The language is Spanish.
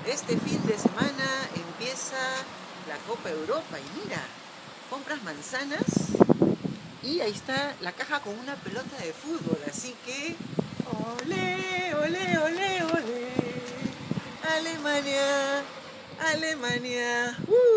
Este fin de semana empieza la Copa Europa y mira, compras manzanas y ahí está la caja con una pelota de fútbol, así que ole, ole, ole, ole. Alemania, Alemania.